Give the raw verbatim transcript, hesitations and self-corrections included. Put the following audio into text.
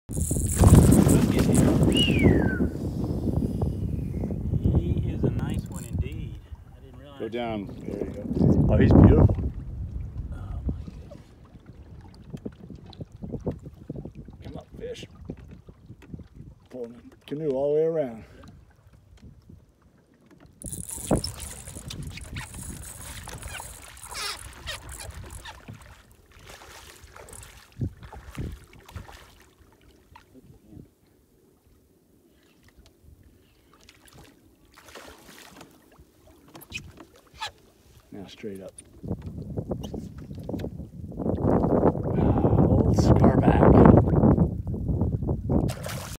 Look at him. He is a nice one indeed. I didn't realize. Go down. There you go. Oh, he's beautiful. Oh my goodness. Come up, fish. Pulling the canoe all the way around. Now straight up.